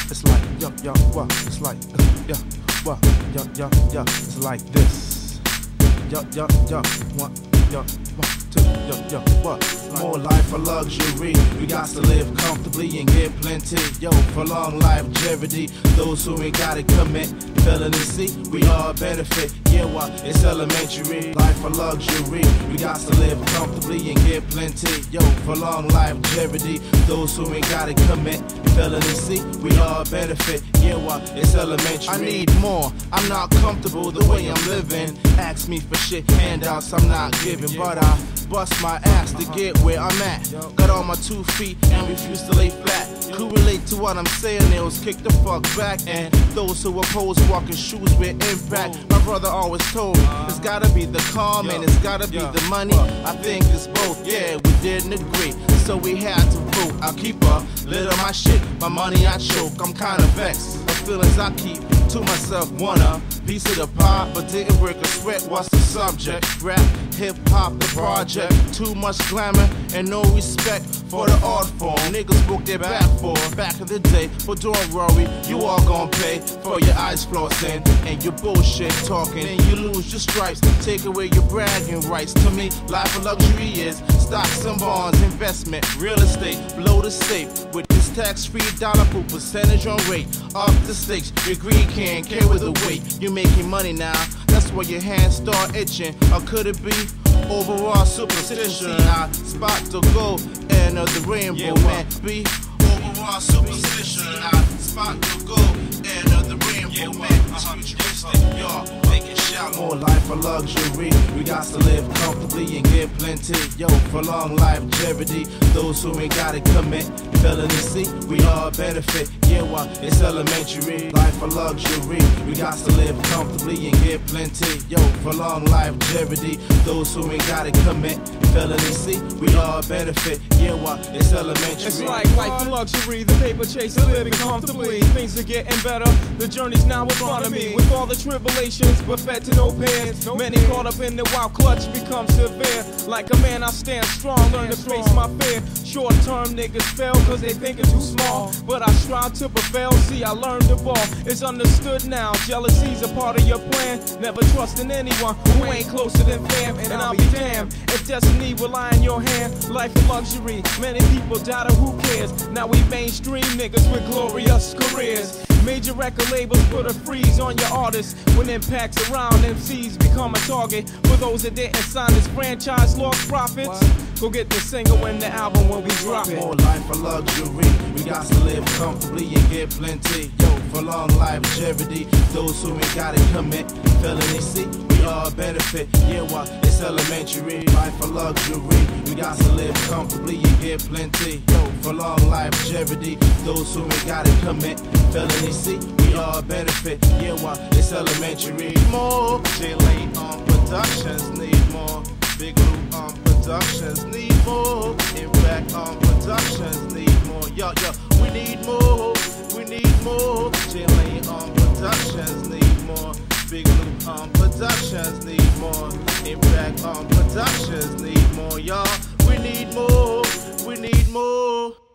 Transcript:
It's like yo, what? It's like yeah, what? Yo, it's like this. Yo, what? Yo, 1, 2, yo, what? More life for luxury. We got to live comfortably and get plenty. Yo, for long longevity. Those who ain't gotta commit. Felony C, we all benefit. Yeah, what? It's elementary. Life for luxury. We got to live comfortably and get plenty. Yo, for long longevity. Those who ain't gotta commit. Felony C, we all benefit. Yeah, what? It's elementary. I need more. I'm not comfortable the way I'm living. Ask me for shit, handouts I'm not giving, but I bust my ass to get where I'm at. Got on my 2 feet and refuse to lay flat. Who relate to what I'm saying? Nails kick the fuck back. And those who oppose walking shoes with impact. My brother always told me it's gotta be the calm and it's gotta be the money. I think it's both. Yeah, we didn't agree, so we had to vote. I'll keep a lid on my shit. My money I choke. I'm kinda vexed. The feelings I keep to myself. Want a piece of the pie, but didn't break a sweat. What's the subject? Rap, hip hop, the project. Too much glamour and no respect for the art form. Niggas broke their back for back in the day. But don't worry, you all gon' pay for your eyes flossing and your bullshit talking. And you lose your stripes, take away your bragging rights. To me, life of luxury is stocks and bonds, investment, real estate. Blow the safe with this tax-free dollar per percentage on rate. Up the stakes, your greed can't carry the weight. You're making money now, that's why your hands start itching. Or could it be overall superstition? I spot the gold and the rainbow, man. Be overall superstition. I spot the gold and the rainbow, man. Futuristic, y'all, make it shallow. More life for luxury. We got to live comfortably and get plenty. Yo, for long longevity. Those who ain't gotta commit. Felony C, we all benefit. Yeah, what? It's elementary. Life for luxury. We got to live comfortably and get plenty. Yo, for long longevity. Those who ain't gotta commit. Felony C, we all benefit. Yeah, what? It's elementary. It's like life for luxury. The paper chaser living comfortably. Things are getting better. The journey's now in front of me. With all the tribulations, but fed to no pairs. Many caught up in the wild clutch become severe. Like a man, I stand strong, learn to face my fear. Short-term niggas fail cause they think it's too small. But I strive to prevail, see I learned the ball. It's understood now, jealousy's a part of your plan. Never trusting anyone who ain't closer than fam. And I'll be damned if destiny will lie in your hand. Life of luxury, many people doubt it, who cares? Now we mainstream niggas with glorious careers. Major record labels put a freeze on your artists. When impacts around, MCs become a target. For those that didn't sign this franchise, lost profits. Go get the single and the album when we drop it. More life for luxury. We got to live comfortably and get plenty. Yo, for long longevity. Those who ain't gotta commit. Felony C, we all benefit. Yeah, what? It's elementary. Life for luxury. We got to live comfortably and get plenty. Yo, for long longevity. Those who ain't gotta commit. Felony C, we all benefit. Yeah, what? It's elementary. More. J-Lane on productions need more. Big Loop on productions need more. Impact on productions need more. Yo, we need more. We need more. J-Lane on productions need more. Big Loop on productions need more. Impact on productions need more. Y'all, we need more. We need more.